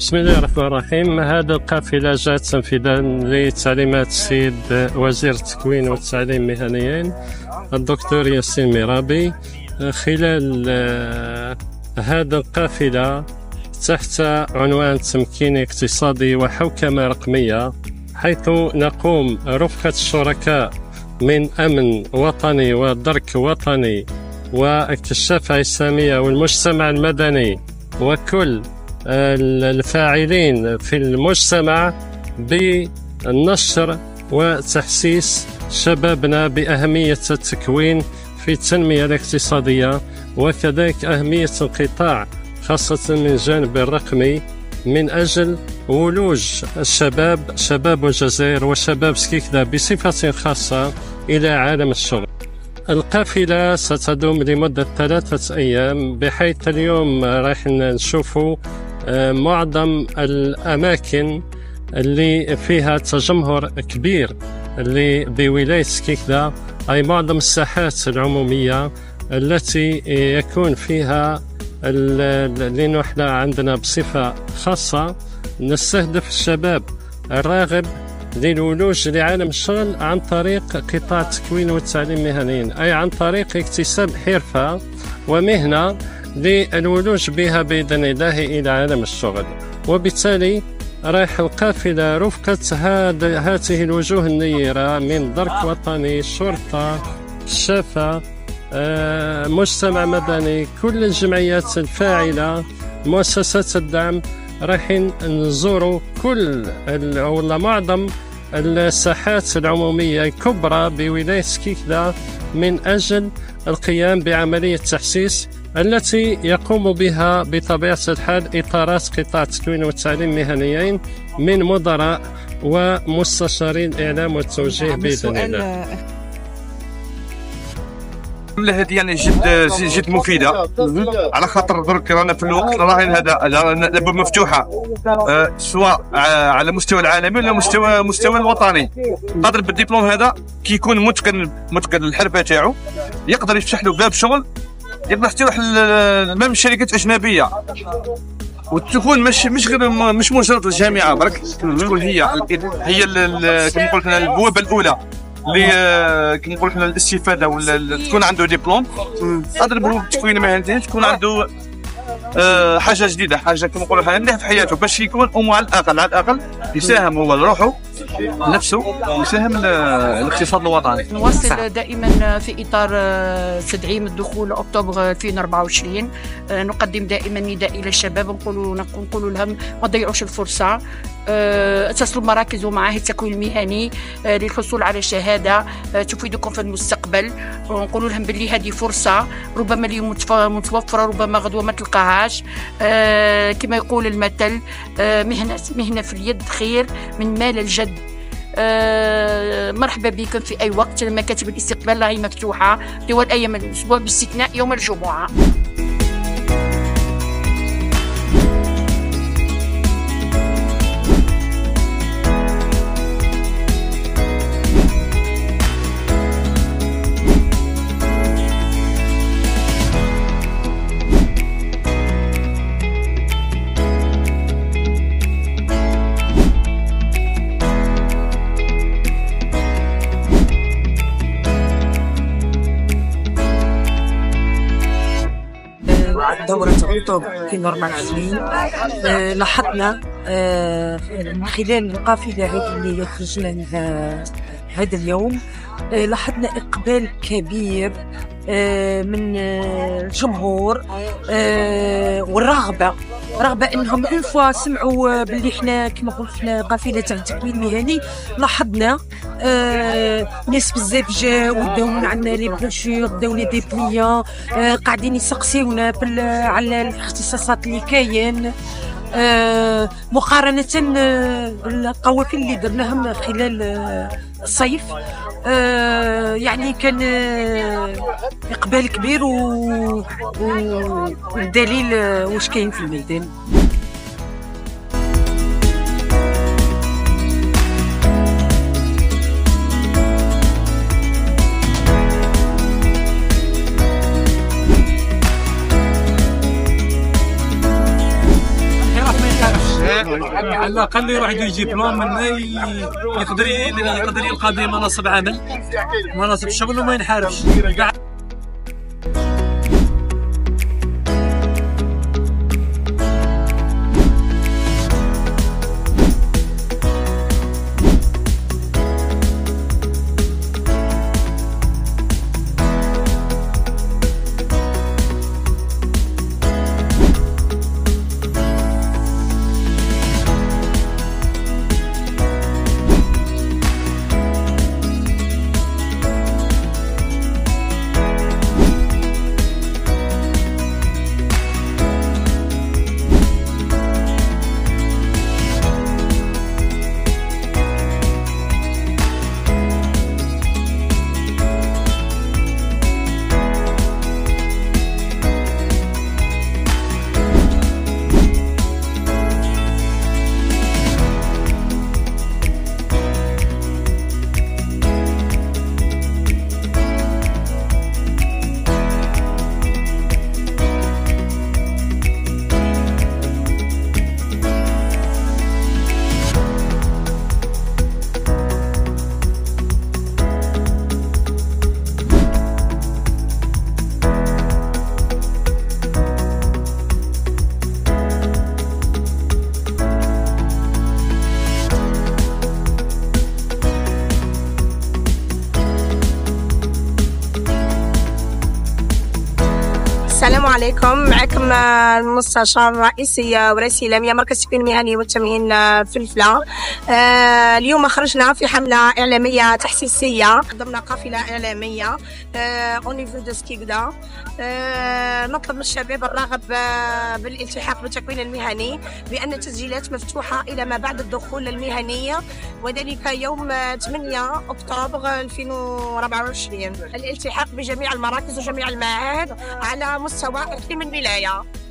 بسم الله الرحمن الرحيم. هذه القافلة جاءت تنفيذا لتعليمات السيد وزير التكوين والتعليم المهنيين الدكتور ياسين ميرابي. خلال هذه القافلة تحت عنوان تمكين اقتصادي وحوكمة رقمية، حيث نقوم رفقة الشركاء من أمن وطني ودرك وطني واكتشاف إسلامية والمجتمع المدني وكل الفاعلين في المجتمع بالنشر وتحسيس شبابنا بأهمية التكوين في التنمية الاقتصادية، وكذلك أهمية القطاع خاصة من الجانب الرقمي من أجل ولوج الشباب، شباب الجزائر وشباب سكيكدا بصفة خاصة إلى عالم الشغل. القافلة ستدوم لمدة 3 أيام، بحيث اليوم راح نشوفوا معظم الأماكن اللي فيها تجمهر كبير اللي بولاية سكيكدا، أي معظم الساحات العمومية التي يكون فيها اللي احنا عندنا بصفة خاصة نستهدف الشباب الراغب للولوج لعالم الشغل عن طريق قطاع التكوين والتعليم المهني، أي عن طريق اكتساب حرفة ومهنة للولوج بها بإذن الله إلى عالم الشغل. وبالتالي رايح القافلة رفقة هذه الوجوه النيرة من درك وطني، شرطة، شافة، مجتمع مدني، كل الجمعيات الفاعلة، مؤسسات الدعم. رايحين نزوروا كل ولا معظم الساحات العمومية الكبرى بولاية سكيكدا من أجل القيام بعملية تحسيس التي يقوم بها بطبيعة الحال إطارات قطاع التكوين والتعليم المهنيين من مدراء ومستشارين الإعلام والتوجيه بإذن الله. هذه يعني جد مفيده، على خاطر درك رانا في الوقت الراهن هذا الابواب مفتوحه سواء على مستوى العالمي ولا مستوى الوطني. قادر بالدبلوم هذا كي يكون متقن الحرفه تاعو يقدر يفتح له باب شغل، يقدر يفتح امام الشركات الاجنبيه، وتكون مش غير مش مجرد الجامعه برك، تكون هي كما قلت البوابه الاولى اللي كي نقول حنا الاستفاده ولا تكون عنده دبلوم قادر بالتكوين المهني تكون عنده حاجه جديده، حاجه كما نقولوا حنا في حياته باش يكون على الاقل يساهم هو لروحه نفسه، يساهم الاقتصاد الوطني. نواصل دائما في اطار تدعيم الدخول اكتوبر 2024. نقدم دائما نداء الى الشباب، نقول لهم ما تضيعوش الفرصه، اتصلوا بمراكز ومعاهد التكوين المهني للحصول على شهاده تفيدكم في المستقبل. ونقول لهم باللي هذه فرصه ربما اليوم متوفره، ربما غدوه ما تلقاهاش. كما يقول المثل مهنه في اليد خير من مال الجد. مرحبا بكم في اي وقت، مكاتب الاستقبال راهي مفتوحه طوال ايام الاسبوع باستثناء يوم الجمعه. دورة أكتوبر 2024 لاحظنا من خلال القافلة هذه اللي خرجنا لها هذا اليوم، لاحظنا إقبال كبير من الجمهور والرغبة انهم اون فوا سمعوا باللي حنا كما قلت حنا قافله تاع التكوين المهني. لاحظنا ناس بزاف جاو وداو من عندنا لي بروشور، داو لي ديبليون، قاعدين يسقسيونا على الاختصاصات اللي كاين، مقارنه القوافل اللي درناهم خلال الصيف. يعني كان إقبال كبير والدليل واش كاين في الميدان. على الاقل يروح يجيب دبلوم منه يقدر يلقى به مناصب عمل، مناصب شغل، وما ينحاربش. السلام عليكم. معكم المستشار الرئيسية ورئيس الإعلامية مركز التكوين المهني والتمهين فلفلة. اليوم خرجنا في حملة إعلامية تحسيسية ضمن قافلة إعلامية أونيفو دو سكيكدا. نطلب من الشباب الراغب بالالتحاق بالتكوين المهني بأن التسجيلات مفتوحة إلى ما بعد الدخول المهني، وذلك يوم 8 أكتوبر 2024. الالتحاق بجميع المراكز وجميع المعاهد على مستوى إقليم الولاية.